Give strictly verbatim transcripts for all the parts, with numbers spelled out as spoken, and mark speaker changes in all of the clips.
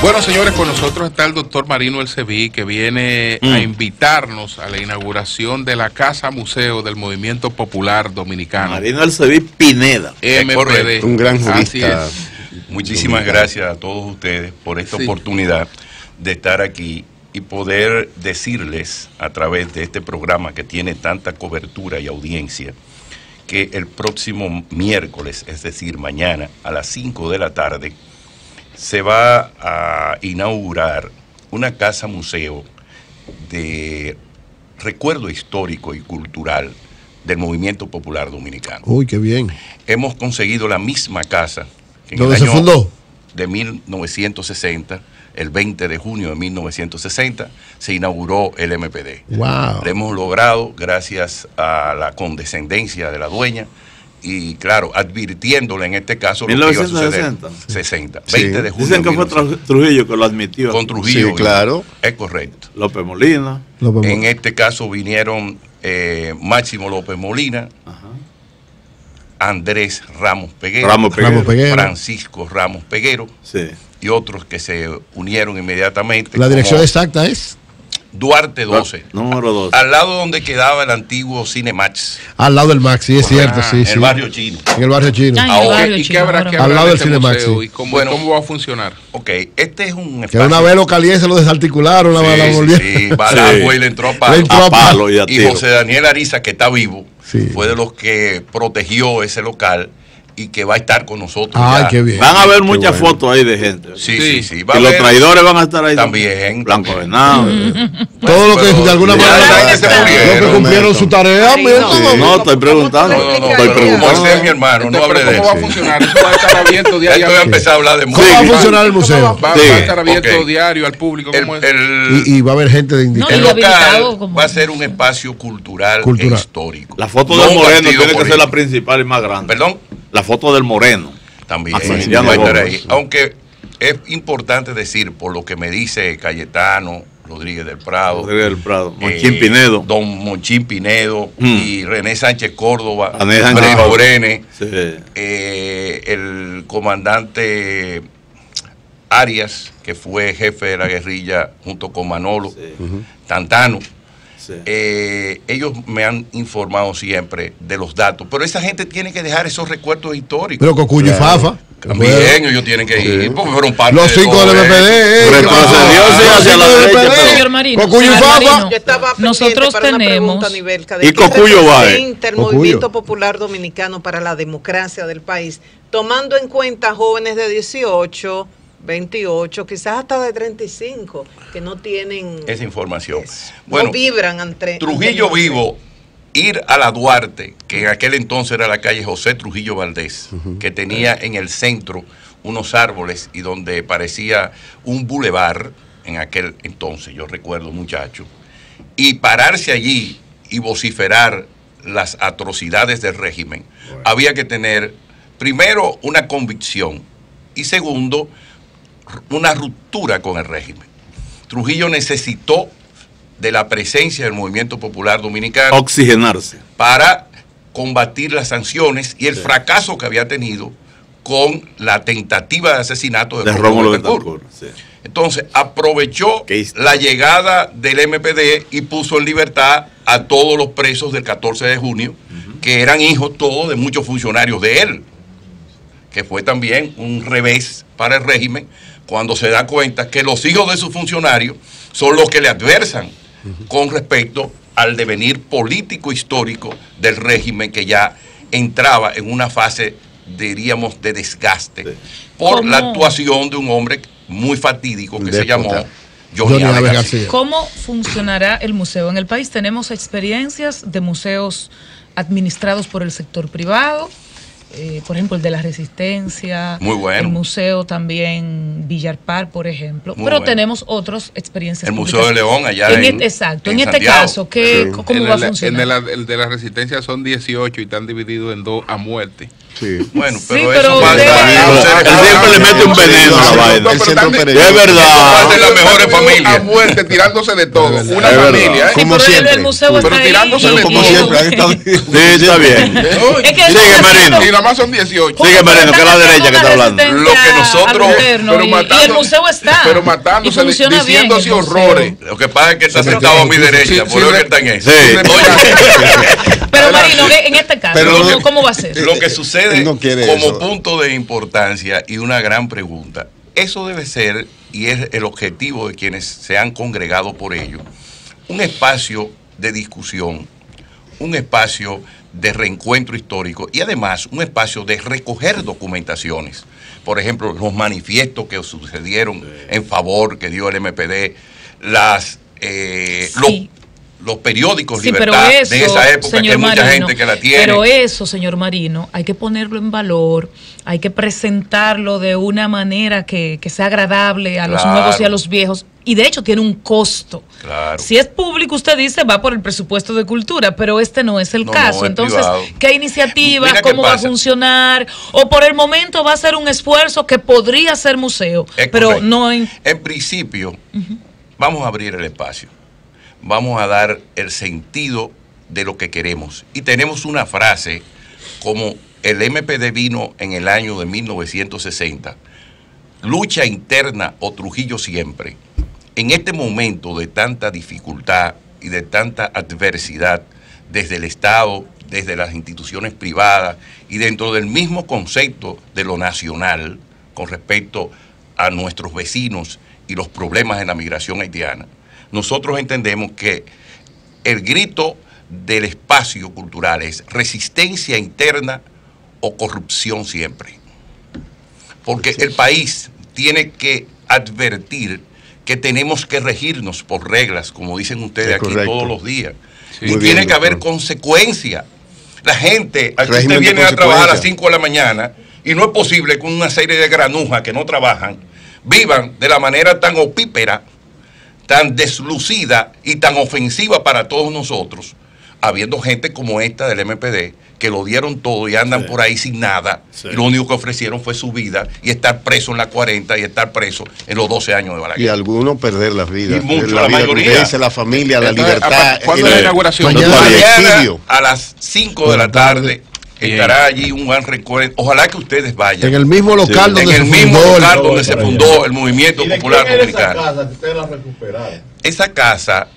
Speaker 1: Bueno, señores, con nosotros está el doctor Marino Elceví, que viene mm. a invitarnos a la inauguración de la Casa Museo del Movimiento Popular Dominicano.
Speaker 2: Marino Elceví Pineda.
Speaker 1: M P D.
Speaker 3: Un gran jurista.
Speaker 4: Muchísimas dominicano. Gracias a todos ustedes por esta sí. oportunidad de estar aquí y poder decirles a través de este programa que tiene tanta cobertura y audiencia que el próximo miércoles, es decir, mañana a las cinco de la tarde, se va a inaugurar una casa museo de recuerdo histórico y cultural del Movimiento Popular Dominicano.
Speaker 3: Uy, qué bien.
Speaker 4: Hemos conseguido la misma casa que en
Speaker 3: ¿Dónde
Speaker 4: el año
Speaker 3: se fundó?
Speaker 4: De mil novecientos sesenta, el veinte de junio de mil novecientos sesenta, se inauguró el M P D.
Speaker 3: Wow.
Speaker 4: Lo hemos logrado gracias a la condescendencia de la dueña y, claro, advirtiéndole en este caso
Speaker 2: mil novecientos sesenta.
Speaker 4: sesenta,
Speaker 2: Sí.
Speaker 4: veinte de junio.
Speaker 2: Dicen que fue Trujillo que lo admitió.
Speaker 4: Con Trujillo,
Speaker 3: sí, claro.
Speaker 4: Es correcto.
Speaker 2: López Molina.
Speaker 3: López
Speaker 4: En
Speaker 3: Molina.
Speaker 4: este caso vinieron eh, Máximo López Molina,
Speaker 2: Ajá.
Speaker 4: Andrés Ramos Peguero,
Speaker 2: Ramos Peguero.
Speaker 3: Ramos Peguero.
Speaker 4: Francisco Ramos Peguero,
Speaker 2: Sí.
Speaker 4: y otros que se unieron inmediatamente.
Speaker 3: La dirección
Speaker 4: como
Speaker 3: exacta es
Speaker 4: Duarte doce.
Speaker 2: Número doce.
Speaker 4: Al lado donde quedaba el antiguo Cinemax.
Speaker 3: al lado del Maxi, es cierto,
Speaker 1: Ah,
Speaker 3: sí,
Speaker 4: En
Speaker 3: sí.
Speaker 4: el barrio chino.
Speaker 3: En el barrio chino.
Speaker 5: Ay,
Speaker 4: Ahora,
Speaker 5: barrio
Speaker 1: ¿Y qué
Speaker 5: chino,
Speaker 1: habrá
Speaker 5: ahora
Speaker 1: que
Speaker 5: mismo.
Speaker 3: Al
Speaker 1: hablar
Speaker 3: lado
Speaker 1: de
Speaker 3: del
Speaker 1: este
Speaker 3: Cinemax,
Speaker 1: museo
Speaker 3: sí.
Speaker 1: y cómo,
Speaker 4: Bueno.
Speaker 1: cómo va a funcionar?
Speaker 4: Ok, este es un
Speaker 3: Que
Speaker 4: espacio.
Speaker 3: una vez los calientes lo desarticularon, la,
Speaker 4: Sí,
Speaker 3: la
Speaker 4: sí,
Speaker 3: volvieron.
Speaker 4: sí, Balajo y le entró a palo.
Speaker 3: Le entró
Speaker 2: A palo y a
Speaker 4: Y
Speaker 2: tiro.
Speaker 4: José Daniel Ariza, que está vivo,
Speaker 3: Sí.
Speaker 4: fue de los que protegió ese local y que va a estar con nosotros.
Speaker 3: Ay,
Speaker 4: ya.
Speaker 3: qué bien.
Speaker 2: Van a ver
Speaker 3: Qué
Speaker 2: muchas
Speaker 3: bueno.
Speaker 2: fotos ahí de gente.
Speaker 4: Sí,
Speaker 1: Sí.
Speaker 4: sí, sí. Va
Speaker 2: Y
Speaker 4: a
Speaker 2: los
Speaker 4: haber-
Speaker 2: traidores van a estar ahí
Speaker 4: También.
Speaker 2: Blanco Venado.
Speaker 3: Todo lo que
Speaker 4: Pero
Speaker 3: de alguna
Speaker 4: ya
Speaker 3: manera
Speaker 4: la gente se
Speaker 3: lo
Speaker 4: murieron.
Speaker 3: que cumplieron su tarea,
Speaker 6: Ay,
Speaker 3: mira,
Speaker 6: no.
Speaker 3: todo.
Speaker 2: No, estoy preguntando.
Speaker 4: No, no, no,
Speaker 2: Estoy
Speaker 4: pero como
Speaker 2: preguntando.
Speaker 4: ese es mi hermano, no
Speaker 1: Entonces,
Speaker 4: hable
Speaker 1: ¿pero
Speaker 4: de
Speaker 1: ¿Cómo va a
Speaker 4: eso.
Speaker 1: funcionar? Eso va a estar abierto
Speaker 4: Ya esto voy a
Speaker 1: diariamente.
Speaker 4: empezar a hablar de
Speaker 3: ¿Cómo va a
Speaker 4: música.
Speaker 3: funcionar el museo?
Speaker 1: Va,
Speaker 4: Sí,
Speaker 1: va a estar abierto
Speaker 4: ok.
Speaker 1: diario al público.
Speaker 4: El,
Speaker 1: ¿Cómo es?
Speaker 4: el-
Speaker 3: Y, y va a haber gente de
Speaker 5: No,
Speaker 3: indicado.
Speaker 4: el
Speaker 5: y habilitado
Speaker 4: local
Speaker 5: como-
Speaker 4: va a ser un espacio cultural,
Speaker 3: Cultural.
Speaker 4: e histórico.
Speaker 2: La foto
Speaker 4: No
Speaker 2: del
Speaker 4: un
Speaker 2: Moreno
Speaker 4: partido
Speaker 2: tiene que ser la
Speaker 4: político.
Speaker 2: principal y más grande.
Speaker 4: Perdón,
Speaker 2: La foto del Moreno.
Speaker 4: también
Speaker 2: Maximiliano
Speaker 4: va a estar
Speaker 2: Gómez.
Speaker 4: ahí. Aunque es importante decir, por lo que me dice Cayetano Rodríguez del Prado,
Speaker 2: Rodríguez del Prado.
Speaker 4: eh,
Speaker 2: Monchín Pinedo.
Speaker 4: Don Monchín Pinedo
Speaker 2: Mm.
Speaker 4: y René Sánchez Córdoba,
Speaker 2: René Sánchez
Speaker 4: Breno
Speaker 2: Córdoba.
Speaker 4: Brene,
Speaker 2: Sí.
Speaker 4: eh, el comandante Arias, que fue jefe de la guerrilla junto con Manolo,
Speaker 2: Sí.
Speaker 4: Tantano.
Speaker 2: Sí.
Speaker 4: Eh, ellos me han informado siempre de los datos, pero esa gente tiene que dejar esos recuerdos históricos.
Speaker 3: Pero Cocuyo y Fafa.
Speaker 4: También ellos tienen que ir, porque fueron parte
Speaker 3: Los
Speaker 4: de
Speaker 3: cinco
Speaker 4: todo
Speaker 3: del M P D.
Speaker 4: eso.
Speaker 3: eh,
Speaker 2: Retrocedió,
Speaker 3: ah,
Speaker 2: sí,
Speaker 3: los
Speaker 2: hacia
Speaker 3: cinco
Speaker 2: la
Speaker 3: del
Speaker 2: derecha,
Speaker 3: M P D.
Speaker 2: pero-
Speaker 5: Señor Marino,
Speaker 3: Cocuyo y
Speaker 5: señor
Speaker 3: Fafa.
Speaker 5: Marino,
Speaker 6: Yo estaba
Speaker 5: nosotros
Speaker 6: para una
Speaker 5: tenemos
Speaker 6: pregunta, Nivelca, de
Speaker 2: ¿Y
Speaker 6: qué
Speaker 2: Cocuyo va, eh?
Speaker 6: representa el
Speaker 3: Cocuyo.
Speaker 6: Movimiento Popular Dominicano para la democracia del país, tomando en cuenta jóvenes de dieciocho, veintiocho, quizás hasta de treinta y cinco, que no tienen,
Speaker 4: Esa información.
Speaker 6: es-
Speaker 4: Bueno,
Speaker 6: no vibran ante
Speaker 4: Trujillo
Speaker 6: ante el
Speaker 4: Vivo, ir a la Duarte, que en aquel entonces era la calle José Trujillo Valdés, que tenía en el centro unos árboles y donde parecía un bulevar en aquel entonces, yo recuerdo muchacho, y pararse allí y vociferar las atrocidades del régimen, había que tener primero una convicción y segundo una ruptura con el régimen. Trujillo necesitó de la presencia del Movimiento Popular Dominicano
Speaker 2: Oxigenarse.
Speaker 4: para combatir las sanciones y el fracaso que había tenido con la tentativa de asesinato de,
Speaker 2: De
Speaker 4: Rómulo
Speaker 2: Rómulo
Speaker 4: Betancourt.
Speaker 2: Betancourt. Sí.
Speaker 4: Entonces aprovechó
Speaker 2: Qué historia.
Speaker 4: la llegada del M P D y puso en libertad a todos los presos del catorce de junio, uh-huh. que eran hijos todos de muchos funcionarios de él, que fue también un revés para el régimen cuando se da cuenta que los hijos de sus funcionarios son los que le adversan uh-huh. con respecto al devenir político histórico del régimen que ya entraba en una fase, diríamos, de desgaste sí. por
Speaker 5: ¿Cómo?
Speaker 4: la actuación de un hombre muy fatídico que
Speaker 3: Déspota.
Speaker 4: se llamó
Speaker 3: Johnny
Speaker 4: Johnny
Speaker 3: Abe
Speaker 4: Abe
Speaker 3: García.
Speaker 4: García.
Speaker 5: ¿Cómo funcionará el museo? En el país tenemos experiencias de museos administrados por el sector privado, eh, por ejemplo el de la Resistencia,
Speaker 4: Muy bueno.
Speaker 5: el museo también Villar Park, por ejemplo,
Speaker 4: Muy
Speaker 5: pero
Speaker 4: bueno.
Speaker 5: tenemos otras experiencias
Speaker 4: El
Speaker 5: públicas.
Speaker 4: Museo de León allá
Speaker 5: en,
Speaker 4: en,
Speaker 5: este, exacto, en,
Speaker 4: en
Speaker 5: este
Speaker 4: Santiago.
Speaker 5: caso, ¿qué,
Speaker 3: Sí.
Speaker 5: ¿cómo
Speaker 1: el,
Speaker 5: va a
Speaker 1: el-
Speaker 5: funcionar?
Speaker 1: El de, la, el de la Resistencia son dieciocho y están divididos en dos a muerte.
Speaker 2: Sí.
Speaker 4: Bueno,
Speaker 5: Sí,
Speaker 4: pero,
Speaker 5: pero
Speaker 4: eso falta.
Speaker 5: debe-
Speaker 2: Él siempre le mete un veneno a la vaina.
Speaker 3: El centro
Speaker 2: Es
Speaker 3: peregrino.
Speaker 2: verdad.
Speaker 4: de las mejores familias.
Speaker 1: A muerte, tirándose de todo.
Speaker 3: Es
Speaker 1: Una
Speaker 2: verdad.
Speaker 1: familia, ¿eh?
Speaker 5: Sí,
Speaker 3: Como
Speaker 5: pero el-
Speaker 3: siempre.
Speaker 5: el museo
Speaker 1: Pero
Speaker 5: está ahí.
Speaker 1: tirándose de
Speaker 3: Como
Speaker 1: todo.
Speaker 3: siempre, ahí está.
Speaker 2: Sí, está bien.
Speaker 5: Es que
Speaker 2: Sigue,
Speaker 5: están
Speaker 2: Marino.
Speaker 1: Y nada más son dieciocho.
Speaker 2: Sigue, Marino, que es la derecha que está hablando.
Speaker 4: Lo que nosotros-
Speaker 1: pero
Speaker 5: y,
Speaker 1: matando-
Speaker 5: y el museo está.
Speaker 1: pero matándose,
Speaker 5: y funciona bien
Speaker 1: diciéndose
Speaker 5: el museo.
Speaker 1: horrores.
Speaker 4: Lo que pasa es que está
Speaker 3: Sí,
Speaker 4: sentado a
Speaker 3: sí,
Speaker 4: mi
Speaker 3: sí,
Speaker 4: derecha,
Speaker 1: sí,
Speaker 4: por
Speaker 1: sí,
Speaker 4: eso
Speaker 1: sí.
Speaker 4: que está en eso.
Speaker 2: Sí.
Speaker 5: Pero Marino, en este caso,
Speaker 3: Pero-
Speaker 5: ¿cómo, cómo va a ser?
Speaker 4: Lo que sucede
Speaker 3: Él no quiere
Speaker 4: como
Speaker 3: eso.
Speaker 4: punto de importancia y una gran pregunta, eso debe ser, y es el objetivo de quienes se han congregado por ello, un espacio de discusión, un espacio de reencuentro histórico y además un espacio de recoger documentaciones. Por ejemplo, los manifiestos que sucedieron en favor que dio el M P D, las eh,
Speaker 5: Sí.
Speaker 4: los, los periódicos
Speaker 5: Sí, pero
Speaker 4: Libertad
Speaker 5: eso,
Speaker 4: de esa época, que
Speaker 5: señor
Speaker 4: hay mucha
Speaker 5: Marino,
Speaker 4: gente que la tiene.
Speaker 5: pero eso, señor Marino, hay que ponerlo en valor, hay que presentarlo de una manera que, que sea agradable a los
Speaker 4: Claro.
Speaker 5: nuevos y a los viejos. Y de hecho tiene un costo.
Speaker 4: Claro.
Speaker 5: Si es público, usted dice, va por el presupuesto de cultura, pero este no es el
Speaker 4: No,
Speaker 5: caso.
Speaker 4: no, es
Speaker 5: Entonces,
Speaker 4: privado.
Speaker 5: ¿qué iniciativas?
Speaker 4: Mira qué
Speaker 5: ¿Cómo va a
Speaker 4: pasa.
Speaker 5: funcionar? O por el momento va a ser un esfuerzo que podría ser museo,
Speaker 4: Es
Speaker 5: pero
Speaker 4: correcto.
Speaker 5: no en...
Speaker 4: En principio, vamos a abrir el espacio. Vamos a dar el sentido de lo que queremos. Y tenemos una frase como el M P D vino en el año de mil novecientos sesenta. Lucha interna o Trujillo siempre. En este momento de tanta dificultad y de tanta adversidad desde el Estado, desde las instituciones privadas y dentro del mismo concepto de lo nacional con respecto a nuestros vecinos y los problemas en la migración haitiana, nosotros entendemos que el grito del espacio cultural es resistencia interna o corrupción siempre. Porque el país tiene que advertir que tenemos que regirnos por reglas, como dicen ustedes
Speaker 2: Es
Speaker 4: aquí
Speaker 2: correcto.
Speaker 4: todos los días.
Speaker 1: Sí.
Speaker 4: Y
Speaker 2: Muy
Speaker 4: tiene
Speaker 2: bien,
Speaker 4: que haber
Speaker 2: doctor.
Speaker 4: consecuencia. La gente, aquí
Speaker 2: Régimen
Speaker 4: usted
Speaker 2: de
Speaker 4: viene a trabajar a las
Speaker 2: consecuencia.
Speaker 4: cinco de la mañana y no es posible que una serie de granujas que no trabajan vivan de la manera tan opípera, tan deslucida y tan ofensiva para todos nosotros, habiendo gente como esta del M P D que lo dieron todo y andan
Speaker 2: Sí.
Speaker 4: por ahí sin nada,
Speaker 2: Sí.
Speaker 4: y lo único que ofrecieron fue su vida y estar preso en la cuarenta y estar preso en los doce años de Balaguer.
Speaker 2: Y algunos perder las vidas.
Speaker 4: Y mucho,
Speaker 2: la,
Speaker 4: la
Speaker 2: vida,
Speaker 4: mayoría.
Speaker 2: convivencia, la familia, la
Speaker 1: Entonces,
Speaker 2: libertad.
Speaker 1: ¿cuándo
Speaker 2: el-
Speaker 1: es la inauguración?
Speaker 2: el
Speaker 3: Mañana.
Speaker 4: Mañana
Speaker 2: exilio.
Speaker 4: a las cinco de la tarde estará allí un gran recuerdo. Ojalá que ustedes vayan.
Speaker 3: En el mismo local
Speaker 2: Sí.
Speaker 4: En
Speaker 3: donde
Speaker 4: el
Speaker 3: se
Speaker 4: mismo
Speaker 3: fundó el-
Speaker 4: lugar donde se fundó el movimiento
Speaker 7: ¿Y de
Speaker 4: popular
Speaker 7: quién era esa
Speaker 4: dominicano.
Speaker 7: casa que ustedes la recuperaron?
Speaker 4: Esa casa,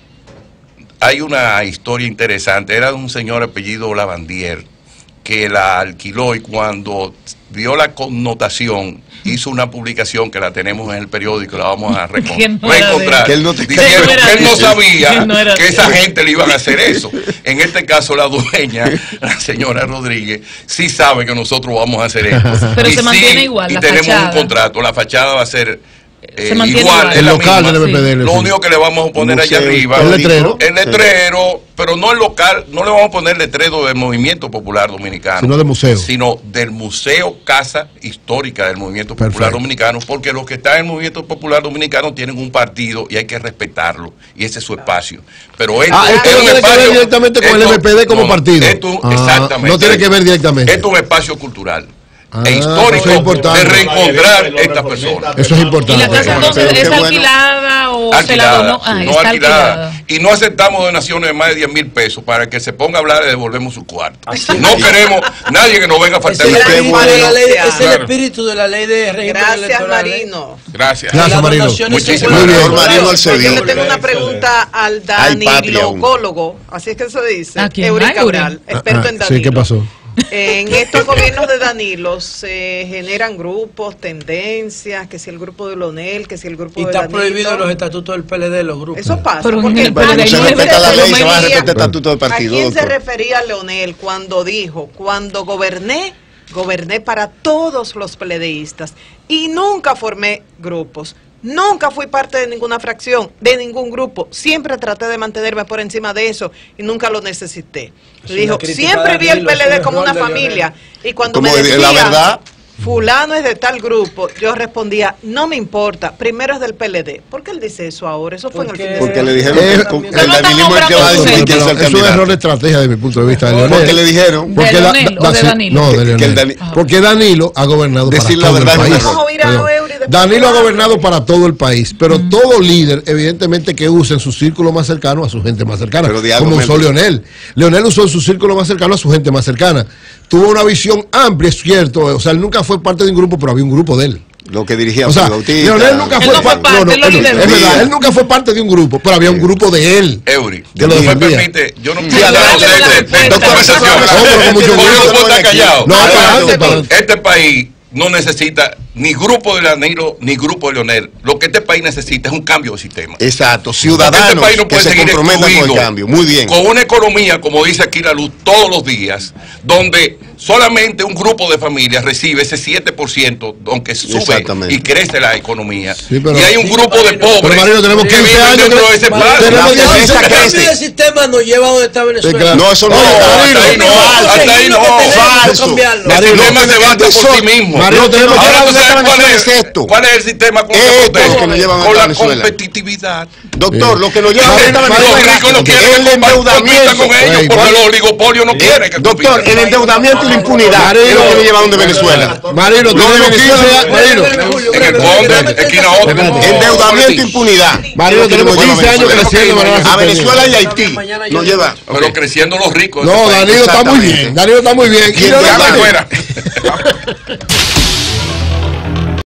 Speaker 4: hay una historia interesante, era de un señor apellido Lavandier, que la alquiló y cuando vio la connotación, hizo una publicación que la tenemos en el periódico, la vamos a recon-
Speaker 5: Que no era
Speaker 4: reencontrar,
Speaker 5: de-
Speaker 2: Que él no te-
Speaker 4: diciendo
Speaker 5: que no era
Speaker 4: que él
Speaker 5: de-
Speaker 4: no sabía
Speaker 5: que no era
Speaker 4: que
Speaker 5: de-
Speaker 4: esa gente le iban a hacer eso. En este caso, la dueña, la señora Rodríguez, sí sabe que nosotros vamos a hacer esto.
Speaker 5: Pero
Speaker 4: Y
Speaker 5: se mantiene igual,
Speaker 4: Y
Speaker 5: la
Speaker 4: tenemos
Speaker 5: fachada.
Speaker 4: un contrato, la fachada va a ser eh,
Speaker 5: Se mantiene
Speaker 4: igual.
Speaker 5: igual.
Speaker 4: es
Speaker 3: El
Speaker 4: la
Speaker 3: local
Speaker 4: misma.
Speaker 3: del M P D.
Speaker 4: Lo único que le vamos a poner allá
Speaker 2: Museo
Speaker 4: arriba,
Speaker 3: El letrero.
Speaker 4: el letrero, pero no el local, no le vamos a poner letrero del Movimiento Popular Dominicano,
Speaker 3: Sino de museo.
Speaker 4: sino del Museo Casa Histórica del Movimiento Popular
Speaker 3: Perfecto.
Speaker 4: Dominicano, porque los que están en el Movimiento Popular Dominicano tienen un partido y hay que respetarlo, y ese es su espacio. Pero esto,
Speaker 3: Ah, esto
Speaker 4: es
Speaker 3: no
Speaker 4: un
Speaker 3: tiene que ver
Speaker 4: espacio-
Speaker 3: directamente con el
Speaker 4: esto-
Speaker 3: M P D como
Speaker 4: no, no,
Speaker 3: partido.
Speaker 4: esto-
Speaker 3: Ah,
Speaker 4: exactamente.
Speaker 3: no tiene que ver directamente.
Speaker 4: Esto es un espacio cultural
Speaker 3: Ah,
Speaker 4: e histórico
Speaker 3: eso es importante.
Speaker 4: de reencontrar
Speaker 7: Los
Speaker 4: estas
Speaker 7: reformistas,
Speaker 4: personas.
Speaker 3: Eso es importante.
Speaker 5: ¿Y la casa
Speaker 2: Bueno,
Speaker 5: entonces
Speaker 2: pero qué
Speaker 5: es
Speaker 2: bueno.
Speaker 5: alquilada o se la
Speaker 4: Alquilada,
Speaker 5: donó? Ah,
Speaker 4: no
Speaker 5: está
Speaker 4: alquilada.
Speaker 5: alquilada.
Speaker 4: Y no aceptamos donaciones de más de diez mil pesos para que se ponga a hablar y devolvemos su cuarto.
Speaker 7: Así
Speaker 4: No
Speaker 7: es.
Speaker 4: queremos nadie que nos venga a
Speaker 8: Es
Speaker 4: faltar
Speaker 8: el,
Speaker 4: el
Speaker 2: Qué
Speaker 8: espíritu
Speaker 2: bueno.
Speaker 8: de la ley, es el
Speaker 1: Claro.
Speaker 8: espíritu de la ley de régimen
Speaker 6: Gracias,
Speaker 8: electoral, ¿eh?
Speaker 6: Marino.
Speaker 1: Gracias.
Speaker 3: Gracias,
Speaker 8: Las
Speaker 3: Marino.
Speaker 8: donaciones se
Speaker 4: Muchísimas
Speaker 8: pueden
Speaker 3: gracias.
Speaker 8: volver.
Speaker 2: Marino al
Speaker 6: Yo
Speaker 2: Sevilla.
Speaker 6: le tengo una pregunta al
Speaker 2: Hay patria aún.
Speaker 6: danilocólogo, así es que se dice,
Speaker 5: ¿A quién?
Speaker 6: Eury
Speaker 5: ¿A Eury?
Speaker 6: Cabral, experto
Speaker 3: Ah,
Speaker 6: en
Speaker 3: ah,
Speaker 6: Danilo.
Speaker 3: sí, ¿qué pasó?
Speaker 6: En estos gobiernos de Danilo se generan grupos, tendencias, que si el grupo de Lonel, que si el grupo
Speaker 8: Y
Speaker 6: de
Speaker 8: está
Speaker 6: Danilo.
Speaker 8: prohibido en los estatutos del P L D, los grupos.
Speaker 6: Eso pasa,
Speaker 5: Pero en
Speaker 6: porque
Speaker 5: el
Speaker 2: Bueno,
Speaker 5: Pero
Speaker 2: no se
Speaker 5: ahí
Speaker 2: respeta la
Speaker 5: se
Speaker 2: ley, se va a
Speaker 6: refería-
Speaker 2: respetar el estatuto del
Speaker 6: ¿A
Speaker 2: partido.
Speaker 6: quién se
Speaker 2: doctor.
Speaker 6: refería Leonel cuando dijo, cuando goberné, goberné para todos los peledeístas y nunca formé grupos? Nunca fui parte de ninguna fracción, de ningún grupo. Siempre traté de mantenerme por encima de eso y nunca lo necesité.
Speaker 8: Es
Speaker 6: Dijo,
Speaker 8: una crítica
Speaker 6: siempre
Speaker 8: de
Speaker 6: vi el
Speaker 8: Danilo, es
Speaker 6: P L D
Speaker 8: un
Speaker 6: como
Speaker 8: error
Speaker 6: una
Speaker 8: de
Speaker 6: familia. Y cuando
Speaker 2: Como
Speaker 6: me
Speaker 2: de-
Speaker 6: decía,
Speaker 2: la verdad,
Speaker 6: fulano es de tal grupo, yo respondía, no me importa, primero es del P L D. ¿Por qué él dice eso ahora? Eso fue en el fin de
Speaker 2: Porque le
Speaker 6: semana.
Speaker 2: dijeron
Speaker 3: Eh,
Speaker 2: que con-
Speaker 3: que
Speaker 2: el
Speaker 5: no están
Speaker 2: davilismo es el que va a
Speaker 5: nombrando
Speaker 2: decidir quién
Speaker 3: Pero
Speaker 2: es el
Speaker 3: eso es un error
Speaker 2: candidato.
Speaker 3: de estrategia desde mi punto de vista de Leonel.
Speaker 2: Porque le dijeron
Speaker 5: De
Speaker 3: Porque
Speaker 5: Leonel o de
Speaker 3: sí,
Speaker 5: Danilo.
Speaker 3: No, de
Speaker 2: que
Speaker 3: Leonel.
Speaker 2: el Dani-
Speaker 3: Porque Danilo ha gobernado para
Speaker 2: Decir la
Speaker 3: todo el
Speaker 2: verdad es un
Speaker 3: país.
Speaker 2: error.
Speaker 6: Vamos a oír a
Speaker 3: Perdón.
Speaker 6: Eury después.
Speaker 3: Danilo ha gobernado para todo el país, pero todo líder, evidentemente, que use en su círculo más cercano a su gente más cercana,
Speaker 2: Pero de
Speaker 3: como usó
Speaker 2: argumentos.
Speaker 3: Leonel. Leonel usó en su círculo más cercano a su gente más cercana. Tuvo una visión amplia, es cierto, o sea, él nunca fue parte de un grupo, pero había un grupo de él.
Speaker 2: lo que dirigía
Speaker 3: O sea,
Speaker 2: Julio Bautista.
Speaker 3: Leonel nunca
Speaker 5: Él
Speaker 3: fue,
Speaker 5: no fue
Speaker 3: par-
Speaker 5: parte, él lo
Speaker 3: él-
Speaker 5: lideró.
Speaker 3: es verdad, él nunca fue parte de un grupo, pero había un grupo de él.
Speaker 4: Eury,
Speaker 3: Que lo
Speaker 4: si me
Speaker 3: defendía.
Speaker 4: permite, yo no
Speaker 5: Sí,
Speaker 4: quiero
Speaker 5: dale,
Speaker 4: hablar de
Speaker 5: dale,
Speaker 4: de- de
Speaker 5: dale,
Speaker 4: esta
Speaker 5: dale,
Speaker 4: conversación.
Speaker 3: dale, dale, con mucho
Speaker 4: Porque
Speaker 3: gusto.
Speaker 4: no puedo estar callado.
Speaker 3: No,
Speaker 4: Adelante,
Speaker 3: adelante,
Speaker 4: doctor.
Speaker 3: adelante.
Speaker 4: Este país no necesita ni grupo de Danilo ni grupo de Leonel. Lo que este país necesita es un cambio de sistema.
Speaker 2: Exacto,
Speaker 4: Porque
Speaker 2: ciudadanos
Speaker 4: este país no
Speaker 2: que
Speaker 4: puede
Speaker 2: se
Speaker 4: seguir
Speaker 2: comprometan con el
Speaker 4: excluido
Speaker 2: cambio. Muy bien.
Speaker 4: con una economía, como dice aquí la luz, todos los días, donde solamente un grupo de familias recibe ese siete por ciento, aunque sube
Speaker 2: Exactamente.
Speaker 4: y crece la economía.
Speaker 3: Sí, pero-
Speaker 4: y hay un
Speaker 8: Sí,
Speaker 4: grupo de
Speaker 8: Marino.
Speaker 4: pobres
Speaker 3: Pero, Marino, tenemos
Speaker 4: que
Speaker 3: quince
Speaker 4: viven
Speaker 3: años
Speaker 4: dentro
Speaker 3: que-
Speaker 4: de ese
Speaker 3: Marino,
Speaker 4: plan.
Speaker 3: tenemos
Speaker 2: La
Speaker 3: quince
Speaker 2: pobreza
Speaker 8: El
Speaker 3: años.
Speaker 8: cambio
Speaker 2: crece.
Speaker 8: de sistema nos lleva a donde está Venezuela.
Speaker 3: claro.
Speaker 2: No, eso no
Speaker 3: Oye,
Speaker 2: es
Speaker 4: hasta
Speaker 3: Marino,
Speaker 4: ahí no,
Speaker 2: falso.
Speaker 4: hasta ahí no.
Speaker 2: Falso.
Speaker 8: Cambiarlo.
Speaker 4: El
Speaker 3: Marino,
Speaker 4: sistema se basta por sí mismo.
Speaker 3: Marino, tenemos que
Speaker 4: Ahora
Speaker 2: llevar
Speaker 4: tú
Speaker 2: a
Speaker 4: sabes
Speaker 2: Venezuela
Speaker 4: cuál
Speaker 2: es
Speaker 4: es,
Speaker 2: esto.
Speaker 4: cuál es el sistema con,
Speaker 2: Esto
Speaker 4: que
Speaker 2: es lo que nos llevan a
Speaker 4: con la
Speaker 2: Venezuela.
Speaker 4: competitividad.
Speaker 2: Doctor, lo que nos lleva a
Speaker 3: Marino,
Speaker 2: esta
Speaker 3: Marino,
Speaker 4: Los
Speaker 2: Venezuela
Speaker 4: ricos no quieren
Speaker 2: es el
Speaker 4: que compitan
Speaker 2: endeudamiento.
Speaker 4: con ellos
Speaker 3: Ey,
Speaker 4: porque
Speaker 3: ¿cuál?
Speaker 4: los oligopolios no quieren que
Speaker 2: Doctor,
Speaker 4: compitan.
Speaker 2: el endeudamiento y la impunidad
Speaker 3: Marino,
Speaker 2: es lo que nos lleva a donde Venezuela.
Speaker 3: Marino,
Speaker 2: Lo de
Speaker 3: tenemos
Speaker 2: Venezuela-
Speaker 3: quince años. Marino,
Speaker 4: En el Conde, esquina otra.
Speaker 3: Espérate.
Speaker 2: Endeudamiento e impunidad.
Speaker 3: Marino, tenemos quince años creciendo de manera
Speaker 2: A Venezuela y Haití
Speaker 8: Mañana yo-
Speaker 2: nos lleva.
Speaker 4: Pero creciendo los ricos. de
Speaker 3: No,
Speaker 4: este país.
Speaker 3: Danilo está muy
Speaker 2: Exactamente.
Speaker 3: bien. Danilo está muy bien. Y
Speaker 2: Y
Speaker 3: de
Speaker 2: el
Speaker 3: verdad,
Speaker 4: Llame fuera.